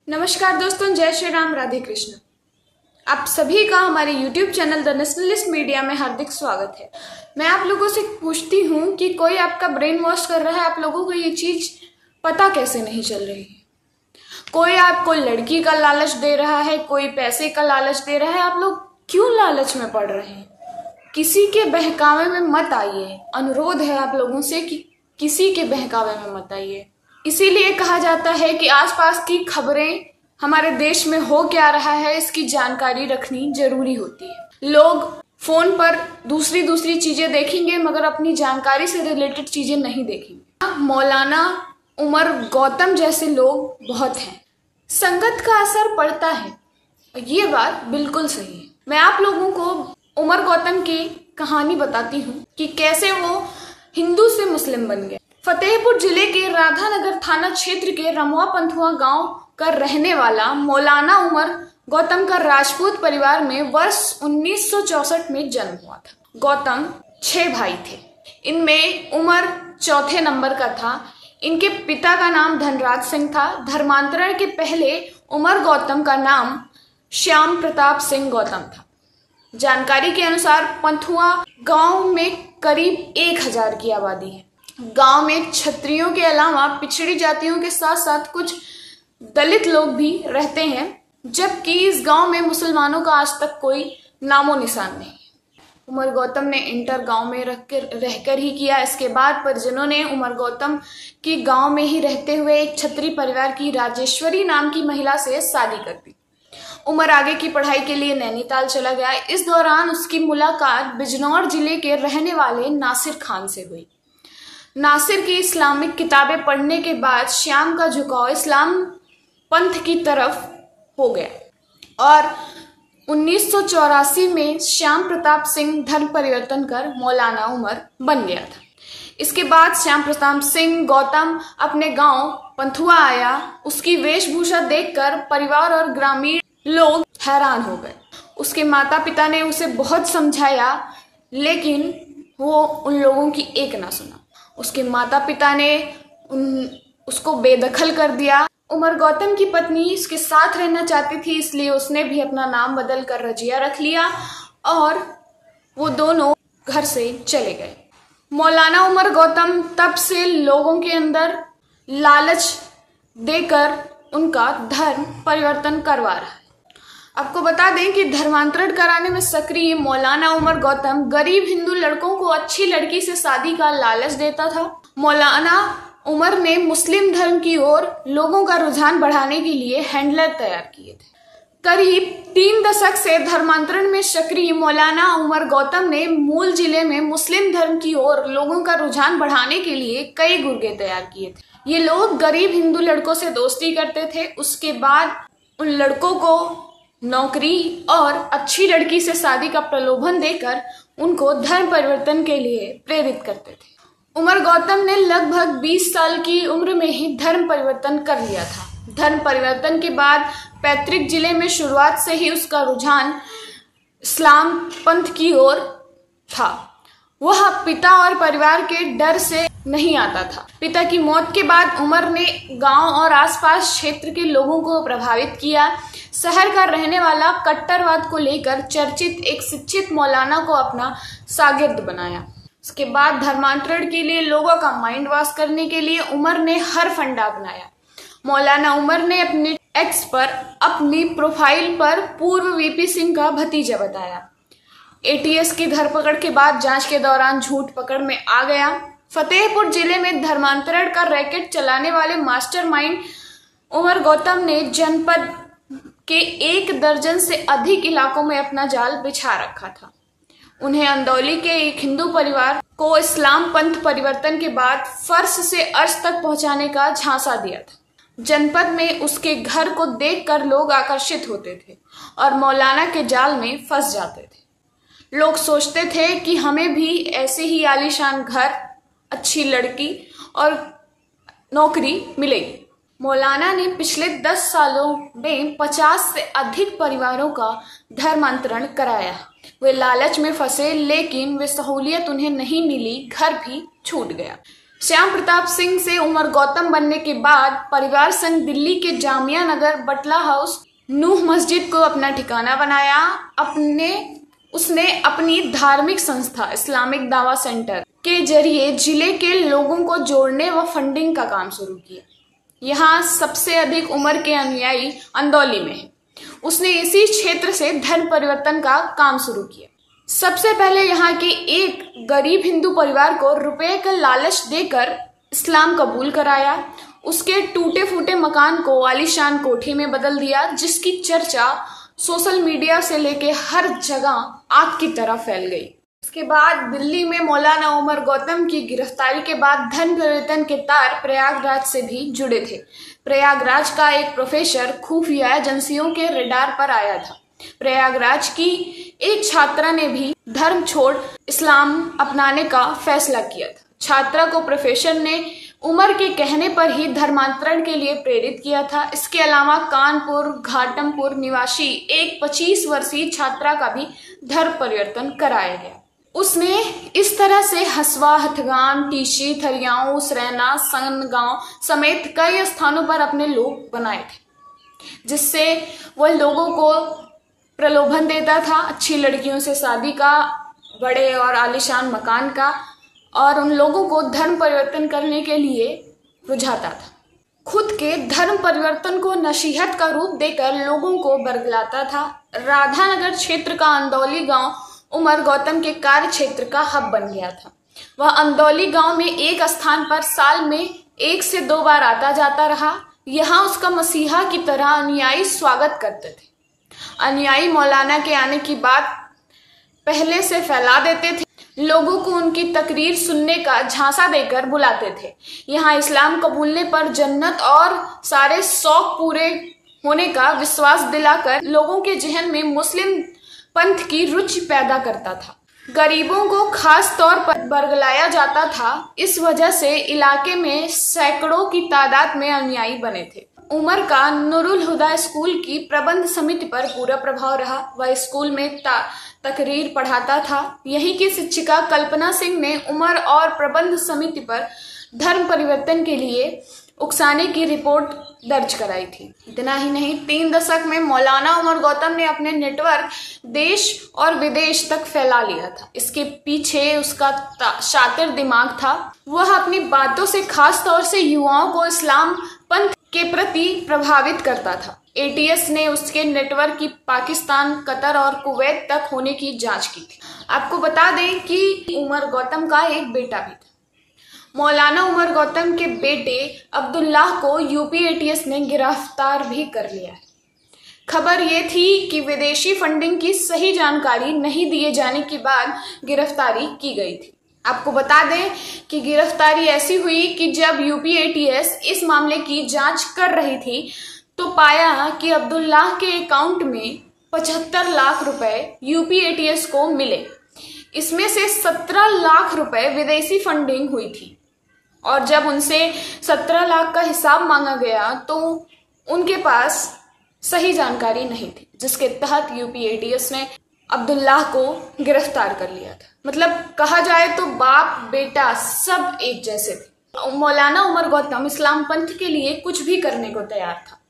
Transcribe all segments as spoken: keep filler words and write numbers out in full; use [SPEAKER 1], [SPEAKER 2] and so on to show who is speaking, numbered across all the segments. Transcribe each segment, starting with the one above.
[SPEAKER 1] नमस्कार दोस्तों, जय श्री राम, राधे कृष्ण। आप सभी का हमारे YouTube channel the nationalist media में हार्दिक स्वागत है। मैं आप लोगों से पूछती हूँ कि कोई आपका ब्रेन वॉश कर रहा है, आप लोगों को ये चीज पता कैसे नहीं चल रही है? कोई आपको लड़की का लालच दे रहा है, कोई पैसे का लालच दे रहा है, आप लोग क्यों लालच में पड़ रहे हैं? किसी के बहकावे में मत आइए। अनुरोध है आप लोगों से कि किसी के बहकावे में मत आइए। इसीलिए कहा जाता है कि आसपास की खबरें, हमारे देश में हो क्या रहा है, इसकी जानकारी रखनी जरूरी होती है। लोग फोन पर दूसरी दूसरी चीजें देखेंगे मगर अपनी जानकारी से रिलेटेड चीजें नहीं देखेंगे। मौलाना उमर गौतम जैसे लोग बहुत हैं। संगत का असर पड़ता है, ये बात बिल्कुल सही है। मैं आप लोगों को उमर गौतम की कहानी बताती हूँ कि कैसे वो हिंदू से मुस्लिम बन गए। फतेहपुर जिले के राधानगर थाना क्षेत्र के रमुआ पंथुआ गांव का रहने वाला मौलाना उमर गौतम का राजपूत परिवार में वर्ष उन्नीस सौ चौसठ में जन्म हुआ था। गौतम छह भाई थे, इनमें उमर चौथे नंबर का था। इनके पिता का नाम धनराज सिंह था। धर्मांतरण के पहले उमर गौतम का नाम श्याम प्रताप सिंह गौतम था। जानकारी के अनुसार पंथुआ गांव में करीब एक हजार की आबादी है। गांव में क्षत्रियों के अलावा पिछड़ी जातियों के साथ साथ कुछ दलित लोग भी रहते हैं, जबकि इस गांव में मुसलमानों का आज तक कोई नामो निशान नहीं। उमर गौतम ने इंटर गांव में रह कर रहकर ही किया। इसके बाद परिजनों ने उमर गौतम की गांव में ही रहते हुए एक क्षत्रिय परिवार की राजेश्वरी नाम की महिला से शादी कर दी। उमर आगे की पढ़ाई के लिए नैनीताल चला गया। इस दौरान उसकी मुलाकात बिजनौर जिले के रहने वाले नासिर खान से हुई। नासिर की इस्लामिक किताबें पढ़ने के बाद श्याम का झुकाव इस्लाम पंथ की तरफ हो गया और उन्नीस सौ चौरासी में श्याम प्रताप सिंह धर्म परिवर्तन कर मौलाना उमर बन गया था। इसके बाद श्याम प्रताप सिंह गौतम अपने गांव पंथुआ आया। उसकी वेशभूषा देखकर परिवार और ग्रामीण लोग हैरान हो गए। उसके माता पिता ने उसे बहुत समझाया, लेकिन वो उन लोगों की एक ना सुना। उसके माता पिता ने उन उसको बेदखल कर दिया। उमर गौतम की पत्नी इसके साथ रहना चाहती थी, इसलिए उसने भी अपना नाम बदल कर रजिया रख लिया और वो दोनों घर से चले गए। मौलाना उमर गौतम तब से लोगों के अंदर लालच देकर उनका धर्म परिवर्तन करवा रहा है। आपको बता दें कि धर्मांतरण कराने में सक्रिय मौलाना उमर गौतम गरीब हिंदू लड़कों को अच्छी लड़की से शादी का लालच देता था। मौलाना उमर ने मुस्लिम धर्म की ओर लोगों का रुझान बढ़ाने के लिए हैंडलर तैयार किए थे। करीब तीन दशक से धर्मांतरण में सक्रिय मौलाना उमर गौतम ने मूल जिले में मुस्लिम धर्म की ओर लोगों का रुझान बढ़ाने के लिए कई गुर्गे तैयार किए थे। ये लोग गरीब हिंदू लड़कों से दोस्ती करते थे। उसके बाद उन लड़कों को नौकरी और अच्छी लड़की से शादी का प्रलोभन देकर उनको धर्म परिवर्तन के लिए प्रेरित करते थे। उमर गौतम ने लगभग बीस साल की उम्र में ही धर्म परिवर्तन कर लिया था। धर्म परिवर्तन के बाद पैतृक जिले में शुरुआत से ही उसका रुझान इस्लाम पंथ की ओर था। वह पिता और परिवार के डर से नहीं आता था। पिता की मौत के बाद उमर ने गांव और आसपास क्षेत्र के लोगों को प्रभावित किया। शहर का रहने वाला कट्टरवाद को लेकर चर्चित एक शिक्षित मौलाना को अपना शागिर्द बनाया। उसके बाद धर्मांतरण के लिए लोगों का माइंड वॉश करने के लिए उमर ने हर फंडा अपनाया। मौलाना उमर ने अपने एक्स पर अपनी प्रोफाइल पर पूर्व वीपी सिंह का भतीजा बताया। एटीएस की धरपकड़ के बाद जांच के दौरान झूठ पकड़ में आ गया। फतेहपुर जिले में धर्मांतरण का रैकेट चलाने वाले मास्टरमाइंड उमर गौतम ने जनपद के एक दर्जन से अधिक इलाकों में अपना जाल बिछा रखा था। उन्हें अंदौली के एक हिंदू परिवार को इस्लाम पंथ परिवर्तन के बाद फर्श से अर्श तक पहुंचाने का झांसा दिया था। जनपद में उसके घर को देखकर लोग आकर्षित होते थे और मौलाना के जाल में फंस जाते थे। लोग सोचते थे कि हमें भी ऐसे ही आलीशान घर, अच्छी लड़की और नौकरी मिलेगी। मौलाना ने पिछले दस सालों में पचास से अधिक परिवारों का धर्मांतरण कराया। वे लालच में फंसे, लेकिन वे सहूलियत उन्हें नहीं मिली, घर भी छूट गया। श्याम प्रताप सिंह से उमर गौतम बनने के बाद परिवार संग दिल्ली के जामिया नगर बटला हाउस नूह मस्जिद को अपना ठिकाना बनाया। अपने उसने अपनी धार्मिक संस्था इस्लामिक दावा सेंटर के जरिए जिले के लोगों को जोड़ने व फंडिंग का काम शुरू किया। यहाँ सबसे अधिक उमर के अनुयायी अंदौली में है। उसने इसी क्षेत्र से धर्म परिवर्तन का काम शुरू किया। सबसे पहले यहाँ के एक गरीब हिंदू परिवार को रुपए का लालच देकर इस्लाम कबूल कराया। उसके टूटे फूटे मकान को आलीशान कोठी में बदल दिया, जिसकी चर्चा सोशल मीडिया से लेके हर जगह आग की तरह फैल गई। इसके बाद दिल्ली में मौलाना उमर गौतम की गिरफ्तारी के बाद धर्म परिवर्तन के तार प्रयागराज से भी जुड़े थे। प्रयागराज का एक प्रोफेसर खुफिया एजेंसियों के रडार पर आया था। प्रयागराज की एक छात्रा ने भी धर्म छोड़ इस्लाम अपनाने का फैसला किया था। छात्रा को प्रोफेसर ने उमर के कहने पर ही धर्मांतरण के लिए प्रेरित किया था। इसके अलावा कानपुर घाटमपुर निवासी एक पच्चीस वर्षीय छात्रा का भी धर्म परिवर्तन कराया गया। उसने इस तरह से हसवा, हथगाम, टीशी, थरियाऊ, सरैना, सनगांव समेत कई स्थानों पर अपने लोग बनाए थे, जिससे वह लोगों को प्रलोभन देता था अच्छी लड़कियों से शादी का, बड़े और आलीशान मकान का, और उन लोगों को धर्म परिवर्तन करने के लिए रुझाता था। खुद के धर्म परिवर्तन को नसीहत का रूप देकर लोगों को बरगलाता था। राधानगर क्षेत्र का अंदौली गांव उमर गौतम के कार्य क्षेत्र का हब बन गया था। वह अंदौली गांव में एक स्थान पर साल में एक से दो बार आता जाता रहा। यहाँ उसका मसीहा की तरह अनुयायी स्वागत करते थे। अनुयायी मौलाना के आने की बात पहले से फैला देते थे। लोगों को उनकी तकरीर सुनने का झांसा देकर बुलाते थे। यहाँ इस्लाम कबूलने पर जन्नत और सारे शौक पूरे होने का विश्वास दिलाकर लोगों के जहन में मुस्लिम पंथ की रुचि पैदा करता था। गरीबों को खास तौर पर बरगलाया जाता था। इस वजह से इलाके में सैकड़ों की तादाद में अनुयायी बने थे। उमर का नूरुल हुदा स्कूल की प्रबंध समिति पर पूरा प्रभाव रहा। वह स्कूल में तकरीर पढ़ाता था। यहीं की शिक्षिका कल्पना सिंह ने उमर और प्रबंध समिति पर धर्म परिवर्तन के लिए उकसाने की रिपोर्ट दर्ज कराई थी। इतना ही नहीं, तीन दशक में मौलाना उमर गौतम ने अपने नेटवर्क देश और विदेश तक फैला लिया था। इसके पीछे उसका शातिर दिमाग था। वह अपनी बातों से खास तौर से युवाओं को इस्लाम पंथ के प्रति प्रभावित करता था। ए टी एस ने उसके नेटवर्क की पाकिस्तान, कतर और कुवैत तक होने की जांच की थी। आपको बता दें कि उमर गौतम का एक बेटा भी था। मौलाना उमर गौतम के बेटे अब्दुल्लाह को U P A T S ने गिरफ्तार भी कर लिया है। खबर ये थी कि विदेशी फंडिंग की सही जानकारी नहीं दिए जाने के बाद गिरफ्तारी की गई थी। आपको बता दें कि गिरफ्तारी ऐसी हुई कि जब U P A T S इस मामले की जांच कर रही थी तो पाया कि अब्दुल्लाह के अकाउंट में पचहत्तर लाख रुपए U P A T S को मिले। इसमें से सत्रह लाख रुपए विदेशी फंडिंग हुई थी, और जब उनसे सत्रह लाख का हिसाब मांगा गया तो उनके पास सही जानकारी नहीं थी, जिसके तहत U P A T S ने अब्दुल्लाह को गिरफ्तार कर लिया था। मतलब कहा जाए तो बाप बेटा सब एक जैसे थे। मौलाना उमर गौतम इस्लाम पंथ के लिए कुछ भी करने को तैयार था।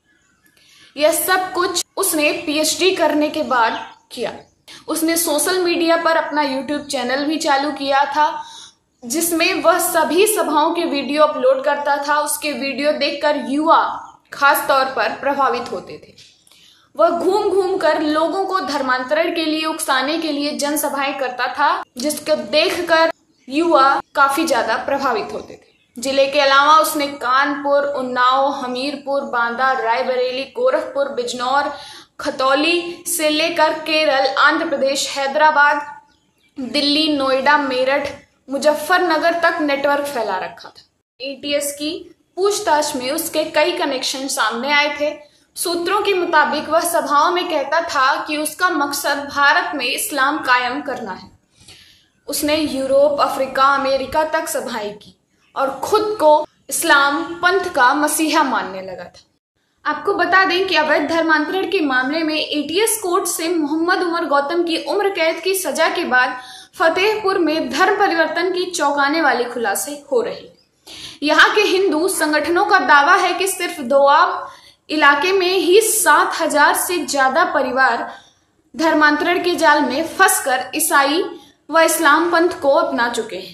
[SPEAKER 1] यह सब कुछ उसने पी एच डी करने के बाद किया। उसने सोशल मीडिया पर अपना यूट्यूब चैनल भी चालू किया था, जिसमें वह सभी सभाओं के वीडियो अपलोड करता था। उसके वीडियो देखकर युवा खास तौर पर प्रभावित होते थे। वह घूम घूम कर लोगों को धर्मांतरण के लिए उकसाने के लिए जनसभाएं करता था, जिसको देखकर युवा काफी ज्यादा प्रभावित होते थे। जिले के अलावा उसने कानपुर, उन्नाव, हमीरपुर, बांदा, रायबरेली, गोरखपुर, बिजनौर, खतौली से लेकर केरल, आंध्र प्रदेश, हैदराबाद, दिल्ली, नोएडा, मेरठ, मुजफ्फरनगर तक नेटवर्क फैला रखा था। ए टी एस की पूछताछ में उसके कई कनेक्शन सामने आए थे। सूत्रों के मुताबिक वह सभाओं में कहता था कि उसका मकसद भारत में इस्लाम कायम करना है। उसने यूरोप, अफ्रीका, अमेरिका तक सभाएं की और खुद को इस्लाम पंथ का मसीहा मानने लगा था। आपको बता दें कि अवैध धर्मांतरण के मामले में ए टी एस कोर्ट से मोहम्मद उमर गौतम की उम्र कैद की सजा के बाद फतेहपुर में धर्म परिवर्तन की चौंकाने वाली खुलासे हो रही है। यहाँ के हिंदू संगठनों का दावा है कि सिर्फ दोआब इलाके में ही सात हजार से ज्यादा परिवार धर्मांतरण के जाल में फंसकर ईसाई व इस्लाम पंथ को अपना चुके हैं।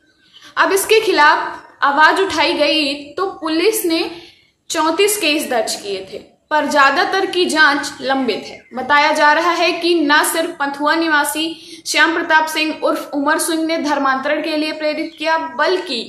[SPEAKER 1] अब इसके खिलाफ आवाज उठाई गई तो पुलिस ने चौंतीस केस दर्ज किए थे, पर ज्यादातर की जांच लंबित है। बताया जा रहा है कि न सिर्फ पंथुआ निवासी श्याम प्रताप सिंह उर्फ उमर सिंह ने धर्मांतरण के लिए प्रेरित किया, बल्कि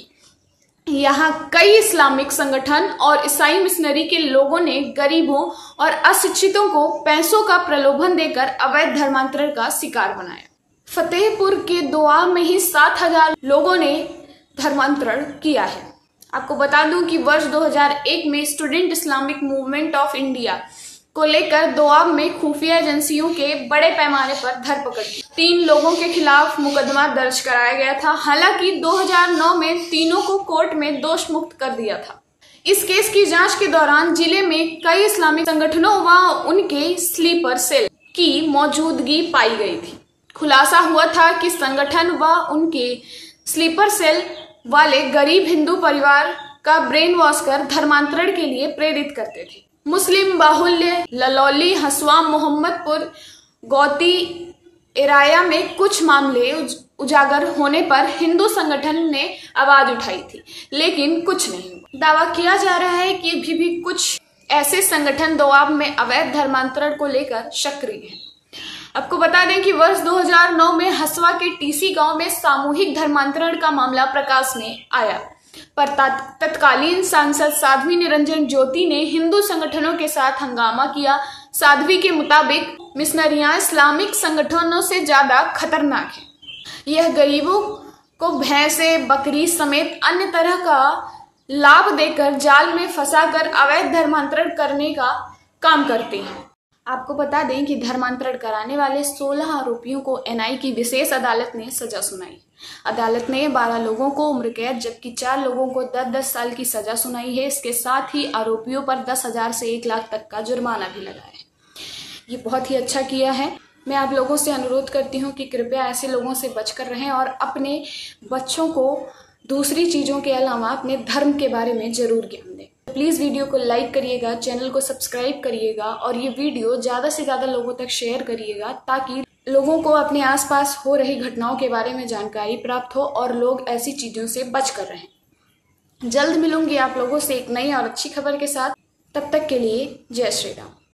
[SPEAKER 1] यहाँ कई इस्लामिक संगठन और ईसाई मिशनरी के लोगों ने गरीबों और अशिक्षितों को पैसों का प्रलोभन देकर अवैध धर्मांतरण का शिकार बनाया। फतेहपुर के दोआब में ही सात हजार लोगों ने धर्मांतरण किया है। आपको बता दूं कि वर्ष दो हज़ार एक में student Islamic movement of India को लेकर दोआब में खुफिया एजेंसियों के बड़े पैमाने पर धरपकड़ की। तीन लोगों के खिलाफ मुकदमा दर्ज कराया गया था। हालांकि दो हज़ार नौ में तीनों को कोर्ट में दोष मुक्त कर दिया था। इस केस की जांच के दौरान जिले में कई इस्लामिक संगठनों व उनके स्लीपर सेल की मौजूदगी पाई गई थी। खुलासा हुआ था कि संगठन व उनके स्लीपर सेल वाले गरीब हिंदू परिवार का ब्रेन वॉश कर धर्मांतरण के लिए प्रेरित करते थे। मुस्लिम बाहुल्य ललौली, हसुआ, मोहम्मदपुर, गौती, इराया में कुछ मामले उजागर होने पर हिंदू संगठन ने आवाज उठाई थी, लेकिन कुछ नहीं हुआ। दावा किया जा रहा है कि अभी भी कुछ ऐसे संगठन दोआब में अवैध धर्मांतरण को लेकर सक्रिय हैं। आपको बता दें कि वर्ष दो हज़ार नौ में हसुआ के टीसी गांव में सामूहिक धर्मांतरण का मामला प्रकाश में आया, पर तत्कालीन सांसद साध्वी निरंजन ज्योति ने हिंदू संगठनों के साथ हंगामा किया। साध्वी के मुताबिक मिशनरियां इस्लामिक संगठनों से ज्यादा खतरनाक हैं। यह गरीबों को भैंसे, बकरी समेत अन्य तरह का लाभ देकर जाल में फंसाकर अवैध धर्मांतरण करने का काम करते हैं। आपको बता दें कि धर्मांतरण कराने वाले सोलह आरोपियों को एनआई की विशेष अदालत ने सजा सुनाई। अदालत ने बारह लोगों को उम्र कैद जबकि चार लोगों को दस दस साल की सजा सुनाई है। इसके साथ ही आरोपियों पर दस हजार से एक लाख तक का जुर्माना भी लगाया है। ये बहुत ही अच्छा किया है। मैं आप लोगों से अनुरोध करती हूँ कि कृपया ऐसे लोगों से बचकर रहें और अपने बच्चों को दूसरी चीज़ों के अलावा अपने धर्म के बारे में जरूर ज्ञान दें। प्लीज़ वीडियो को लाइक करिएगा, चैनल को सब्सक्राइब करिएगा और ये वीडियो ज़्यादा से ज़्यादा लोगों तक शेयर करिएगा ताकि लोगों को अपने आसपास हो रही घटनाओं के बारे में जानकारी प्राप्त हो और लोग ऐसी चीज़ों से बच कर रहें। जल्द मिलूंगी आप लोगों से एक नई और अच्छी खबर के साथ। तब तक के लिए जय श्री राम।